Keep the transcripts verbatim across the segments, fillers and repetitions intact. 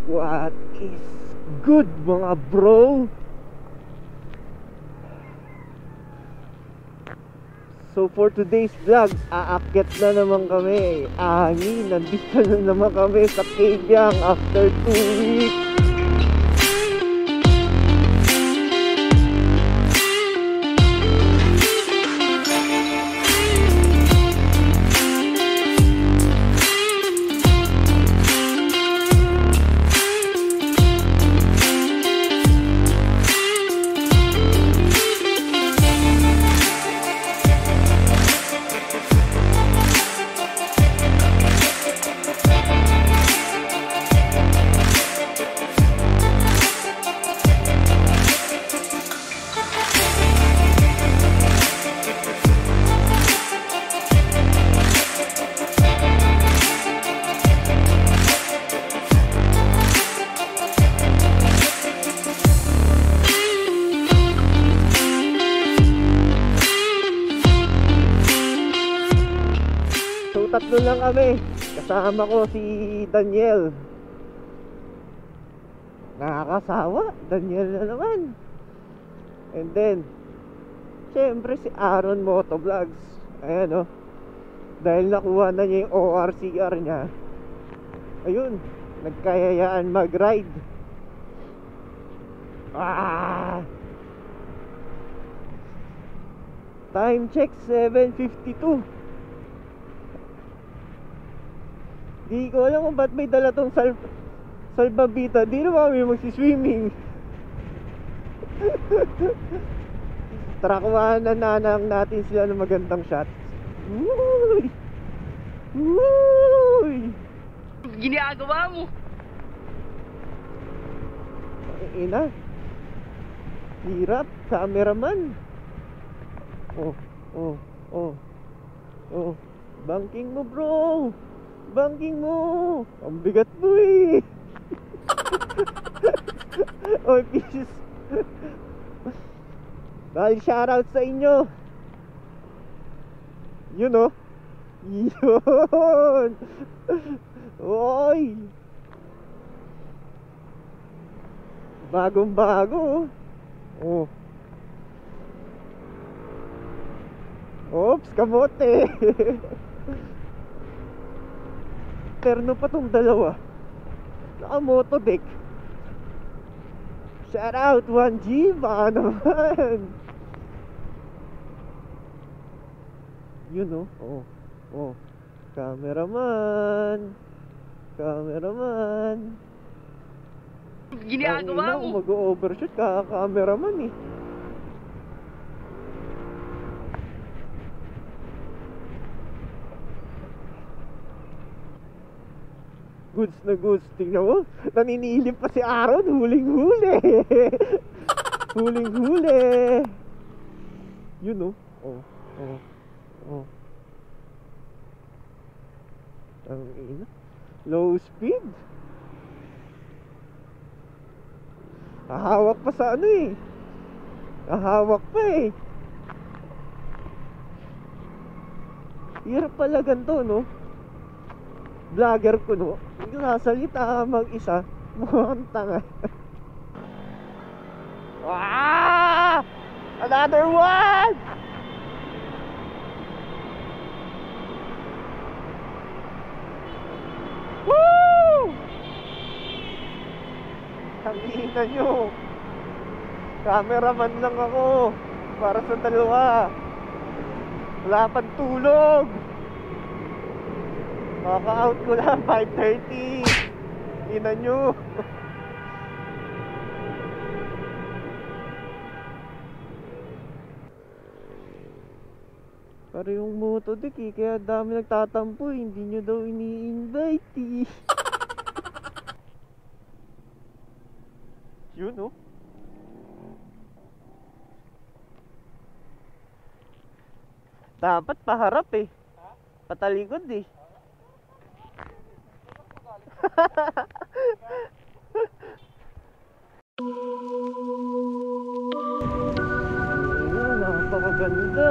What is good mga bro? So for today's vlog, aakyat na naman kami. Angin, nandito na naman kami sa Kaybiang after two weeks. Tatlo lang kami. Kasama ko si Daniel. Nakakasawa. Daniel na naman. And then syempre si Aaron Motovlogs. Ayan o. Dahil nakuha na niya yung O R C R niya, ayun, nagkayayaan mag-ride. Ah! Time check seven fifty-two. Di ko alam kung ba't may dala tong sal salbabita. Di naman kami magsiswimming. Tara, kuhaan na nanang natin sila ng magandang shot. Uy! Uy! Ginagawa mo? Ay, ina. Hirap, cameraman. Oh, oh, oh. Oh, banking mo bro. Banking mo. Ang bigat mo eh. Oh, peace. Dahil shoutout sa inyo. Yun oh. Yun. Oy. Bagong bago. Oh. Oops, kamote. Terno pa tong dalawa. Naka-moto deck. Shout out one G. Baka naman. Yun oh. Oh. Oh. Cameraman. Cameraman. Ginagawa mo? Mag-overshoot ka, cameraman eh. Goods na goods. Tingnan mo, naninilip pa si Aaron. Huling-huli. Huling-huli. Yun oh. Oh, oh, oh. Ang ina. Low speed. Hahawak pa sa ano eh. Hahawak pa eh. Hirap pala ganito no. Vlogger ko no, nasalita mag-isa, mukhang tanga. Ah! Another one! Woo! Tangina nyo. Cameraman lang ako para sa dalawa. Wala pang tulog. Maka-out ko lang five thirty. Ina nyo. Para yung motodeck eh, kaya dami nagtatampo eh. Hindi nyo daw ini-invite eh. Yun oh. Dapat paharap eh. Patalikod eh. Ayan, napakaganda.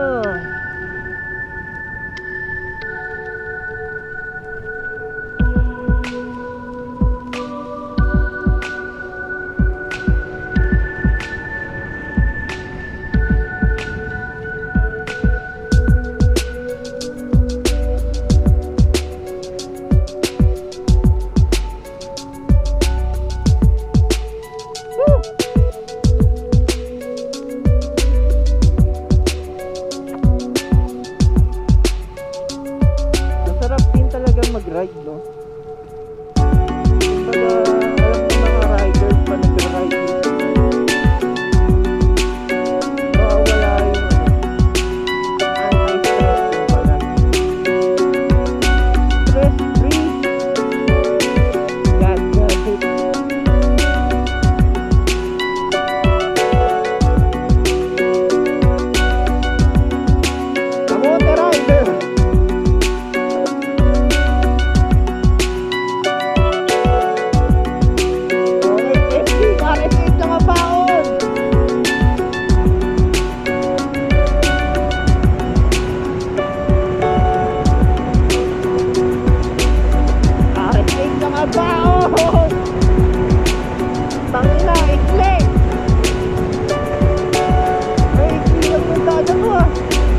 Oh! Tangina, ikli! Ay, ikli lang yung dada ko ah.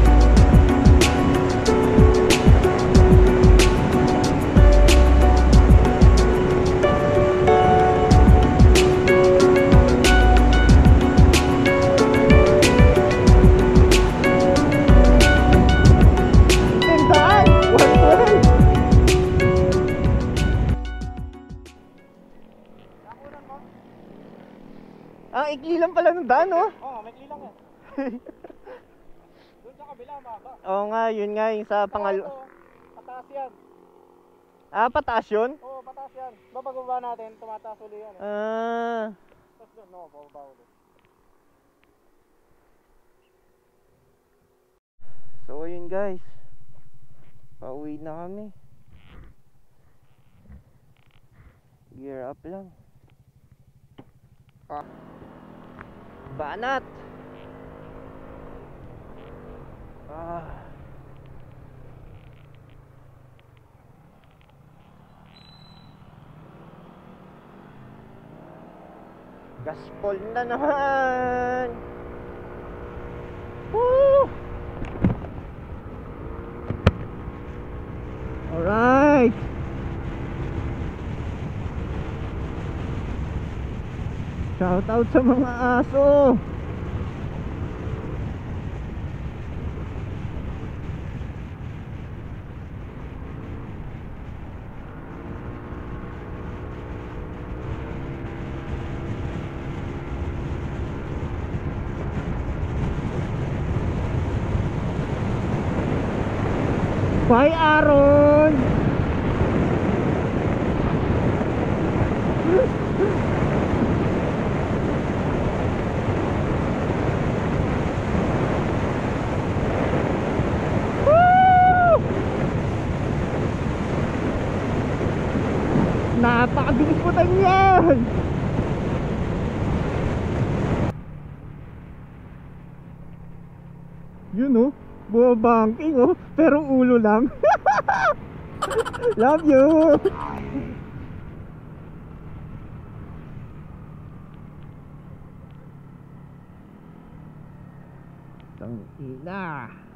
Ang ikli lang pala ng daan, no? Oo, may ikli lang yan. Doon sa kabila, maba. Oo nga, yun nga yung sa pangalo. Pataas yan. Ah, pataas yun? Oo, pataas yan. Bababa natin, tumataas ulit yan. Eh. Ah. Tapos doon, no, bababa ulit. So, yun guys. Pauwi na kami. Gear up lang. Ah. Banat. Ah. Gaspol na naman. Woo! Alright. Shout out sa mga aso. Bye, Aaron. Napakabilis po tayo yan. Yun oh, bumabangking oh, pero ulo lang. Love you. Tangina.